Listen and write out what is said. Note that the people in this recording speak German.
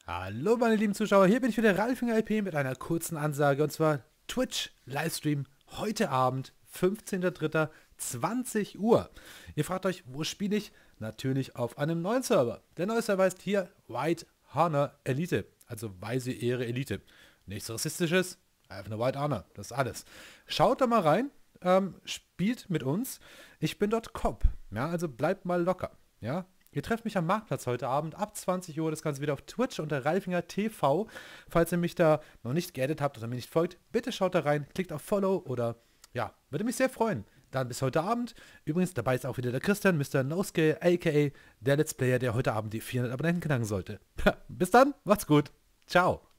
Hallo meine lieben Zuschauer, hier bin ich wieder Ralfinger IP mit einer kurzen Ansage und zwar Twitch Livestream heute Abend, 15.03.20 Uhr. Ihr fragt euch, wo spiele ich? Natürlich auf einem neuen Server. Der neue Server heißt hier White Honor Elite, also Weise Ehre Elite. Nichts Rassistisches, einfach nur White Honor, das ist alles. Schaut da mal rein, spielt mit uns. Ich bin dort Cop, ja, also bleibt mal locker, ja. Ihr trefft mich am Marktplatz heute Abend ab 20 Uhr, das Ganze wieder auf Twitch unter Ralfinger TV. Falls ihr mich da noch nicht geaddet habt oder mir nicht folgt, bitte schaut da rein, klickt auf Follow oder ja, würde mich sehr freuen. Dann bis heute Abend. Übrigens, dabei ist auch wieder der Christian, Mr. NoScale, aka der Let's Player, der heute Abend die 400 Abonnenten knacken sollte. Bis dann, macht's gut. Ciao.